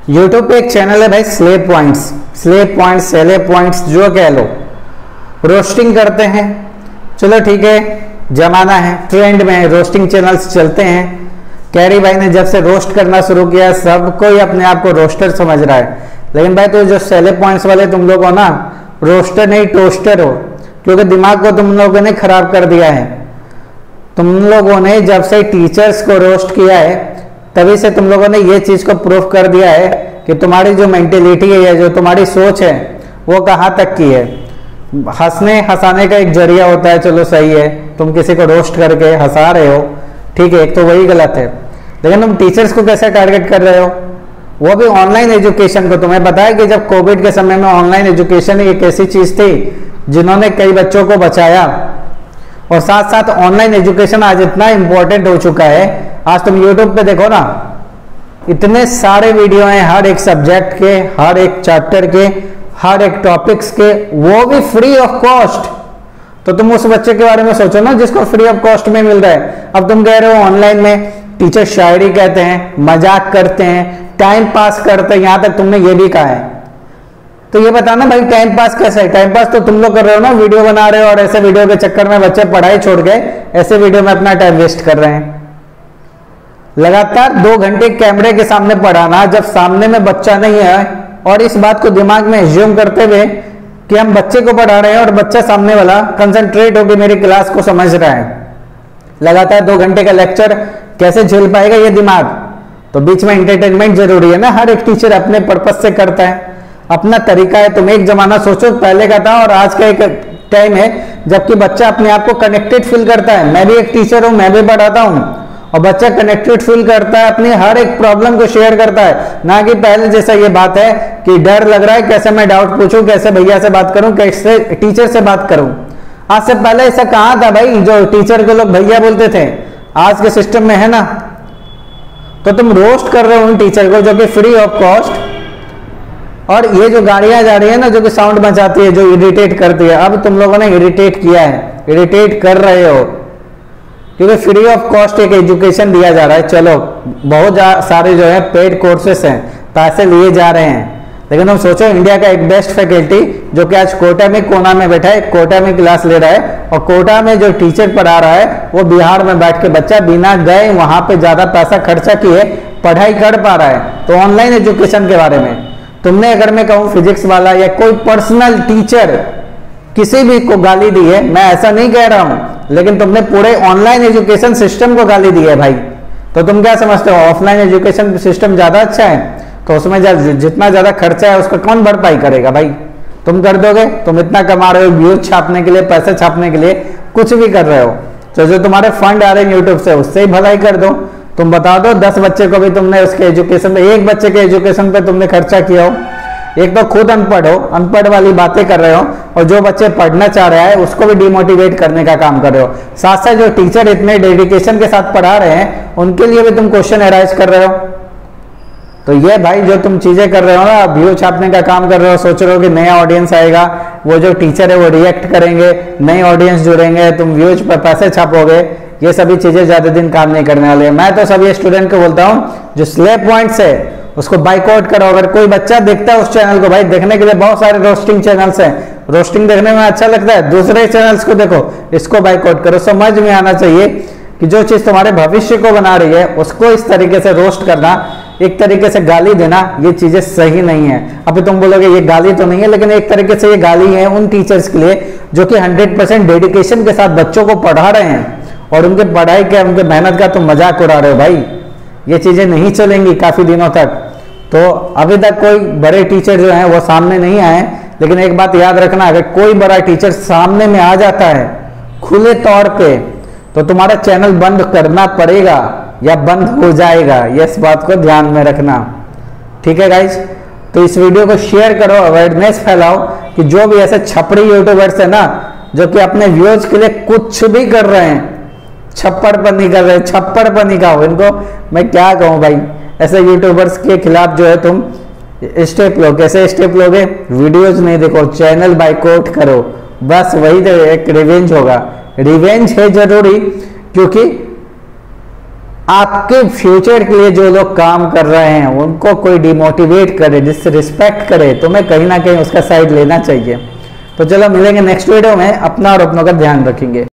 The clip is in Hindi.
यूट्यूब पे एक चैनल है भाई, स्लेब पॉइंट्स, सेले पॉइंट्स जो कह लो, रोस्टिंग करते हैं। चलो ठीक है, जमाना है, ट्रेंड में रोस्टिंग चैनल्स चलते हैं। कैरी भाई ने जब से रोस्ट करना शुरू किया सब कोई अपने आप को रोस्टर समझ रहा है, लेकिन भाई तो जो सेले पॉइंट्स वाले तुम लोग हो ना, रोस्टर नहीं टोस्टर हो, क्योंकि दिमाग को तुम लोगों ने खराब कर दिया है। तुम लोगों ने जब से टीचर्स को रोस्ट किया है तभी से तुम लोगों ने ये चीज को प्रूफ कर दिया है कि तुम्हारी जो मेंटेलिटी है या जो तुम्हारी सोच है वो कहाँ तक की है। हंसने हंसाने का एक जरिया होता है, चलो सही है, तुम किसी को रोस्ट करके हंसा रहे हो, ठीक है, एक तो वही गलत है, लेकिन तुम टीचर्स को कैसे टारगेट कर रहे हो, वो भी ऑनलाइन एजुकेशन को। तुम्हें पता है कि जब कोविड के समय में ऑनलाइन एजुकेशन एक ऐसी चीज थी जिन्होंने कई बच्चों को बचाया, और साथ साथ ऑनलाइन एजुकेशन आज इतना इंपॉर्टेंट हो चुका है। आज तुम यूट्यूब पे देखो ना, इतने सारे वीडियो हैं हर एक सब्जेक्ट के, हर एक चैप्टर के, हर एक टॉपिक्स के, वो भी फ्री ऑफ कॉस्ट। तो तुम उस बच्चे के बारे में सोचो ना जिसको फ्री ऑफ कॉस्ट में मिल रहा है। अब तुम कह रहे हो ऑनलाइन में टीचर शायरी कहते हैं, मजाक करते हैं, टाइम पास करते हैं, यहां तक तुमने ये भी कहा है। तो ये बताना भाई टाइम पास कैसे है? टाइम पास तो तुम लोग कर रहे हो ना, वीडियो बना रहे हो और ऐसे वीडियो के चक्कर में बच्चे पढ़ाई छोड़ गए, ऐसे वीडियो में अपना टाइम वेस्ट कर रहे हैं। लगातार 2 घंटे कैमरे के सामने पढ़ाना जब सामने में बच्चा नहीं है, और इस बात को दिमाग में एज्यूम करते हुए कि हम बच्चे को पढ़ा रहे हैं और बच्चा सामने वाला कंसंट्रेट होकर मेरी क्लास को समझ रहा है, लगातार 2 घंटे का लेक्चर कैसे झेल पाएगा ये दिमाग? तो बीच में एंटरटेनमेंट जरूरी है ना, हर एक टीचर अपने पर्पस से करता है, अपना तरीका है। तुम एक जमाना सोचो पहले का था और आज का एक टाइम है जबकि बच्चा अपने आप को कनेक्टेड फील करता है। मैं भी एक टीचर हूं, मैं भी पढ़ाता हूं, और बच्चा कनेक्टेड फील करता है, अपनी हर एक प्रॉब्लम को शेयर करता है, ना कि पहले जैसा ये बात है कि डर लग रहा है कैसे मैं डाउट पूछूं, कैसे भैया से बात करूं, कैसे टीचर से बात करूं। आज से पहले ऐसा कहां था भाई, जो टीचर को लोग भैया बोलते थे, आज के सिस्टम में है ना। तो तुम रोस्ट कर रहे हो उन टीचर को जो कि फ्री ऑफ कॉस्ट, और ये जो गाड़ियां जा रही है ना जो कि साउंड मचाती है, जो इरिटेट करती है, अब तुम लोगों ने इरिटेट किया है, इरिटेट कर रहे हो, क्योंकि फ्री ऑफ कॉस्ट एक एजुकेशन दिया जा रहा है। चलो बहुत सारे जो है पेड कोर्सेस हैं, पैसे लिए जा रहे हैं, लेकिन तुम सोचो इंडिया का एक बेस्ट फैकल्टी जो कि आज कोटा में कोना में बैठा है, कोटा में क्लास ले रहा है, और कोटा में जो टीचर पढ़ा रहा है वो बिहार में बैठ के बच्चा बिना गए वहां पे ज्यादा पैसा खर्चा किए पढ़ाई कर पा रहा है। तो ऑनलाइन एजुकेशन के बारे में तुमने, अगर मैं कहूँ फिजिक्स वाला या कोई पर्सनल टीचर किसी भी को गाली दी है, मैं ऐसा नहीं कह रहा हूं, लेकिन तुमने पूरे ऑनलाइन एजुकेशन सिस्टम को गाली दी है भाई। तो तुम क्या समझते हो ऑफलाइन एजुकेशन सिस्टम ज्यादा अच्छा है? तो उसमें जितना ज्यादा खर्चा है उसका कौन भरपाई करेगा भाई? तुम कर दोगे? तुम इतना कमा रहे हो व्यूज छापने के लिए, पैसे छापने के लिए, कुछ भी कर रहे हो, तो जो तुम्हारे फंड आ रहे हैं यूट्यूब से उससे ही भलाई कर दो। तुम बता दो 10 बच्चे को भी तुमने उसके एजुकेशन पे, एक बच्चे के एजुकेशन पे तुमने खर्चा किया हो। एक तो खुद अनपढ़ हो, अनपढ़ वाली बातें कर रहे हो, और जो बच्चे पढ़ना चाह रहा है उसको भी डिमोटिवेट करने का काम कर रहे हो। साथ साथ जो टीचर इतने डेडिकेशन के साथ पढ़ा रहे हैं उनके लिए भी तुम क्वेश्चन एराइज कर रहे हो। तो ये भाई जो तुम चीजें कर रहे हो ना, व्यू छापने का काम कर रहे हो, सोच रहे हो कि नया ऑडियंस आएगा, वो जो टीचर है वो रिएक्ट करेंगे, नए ऑडियंस जुड़ेंगे, तुम व्यूज पर पैसे छापोगे, ये सभी चीजें ज्यादा दिन काम नहीं करने वाली है। मैं तो सभी स्टूडेंट को बोलता हूँ जो स्लेब पॉइंट्स है उसको बाइकआउट करो। अगर कोई बच्चा देखता है उस चैनल को, भाई देखने के लिए बहुत सारे रोस्टिंग चैनल्स हैं, रोस्टिंग देखने में अच्छा लगता है, दूसरे चैनल्स को देखो, इसको बाइकआउट करो। समझ में आना चाहिए कि जो चीज तुम्हारे भविष्य को बना रही है उसको इस तरीके से रोस्ट करना, एक तरीके से गाली देना, ये चीजें सही नहीं है। अभी तुम बोलोगे ये गाली तो नहीं है, लेकिन एक तरीके से ये गाली है उन टीचर्स के लिए जो कि 100% डेडिकेशन के साथ बच्चों को पढ़ा रहे हैं, और उनके पढ़ाई के, उनके मेहनत का तुम मजाक उड़ा रहे हो। भाई ये चीजें नहीं चलेंगी काफी दिनों तक। तो अभी तक कोई बड़े टीचर जो हैं वो सामने नहीं आए, लेकिन एक बात याद रखना, अगर कोई बड़ा टीचर सामने में आ जाता है खुले तौर पे, तो तुम्हारा चैनल बंद करना पड़ेगा या बंद हो जाएगा, ये इस बात को ध्यान में रखना, ठीक है गाइज। तो इस वीडियो को शेयर करो, अवेयरनेस फैलाओ कि जो भी ऐसे छपरी यूट्यूबर्स है ना जो कि अपने व्यूज के लिए कुछ भी कर रहे हैं, छप्पड़पनी कर रहे हैं, छप्पड़पनी का हो, इनको मैं क्या कहूं भाई। ऐसे यूट्यूबर्स के खिलाफ जो है तुम स्टेप लो। कैसे स्टेप लोगे? वीडियोज नहीं देखो, चैनल बाइकआउट करो, बस वही तो एक रिवेंज होगा। रिवेंज है जरूरी, क्योंकि आपके फ्यूचर के लिए जो लोग काम कर रहे हैं उनको कोई डिमोटिवेट करे, डिसरिस्पेक्ट करे, तो मैं कहीं ना कहीं उसका साइड लेना चाहिए। तो चलो मिलेंगे नेक्स्ट वीडियो में, अपना और अपनों का ध्यान रखेंगे।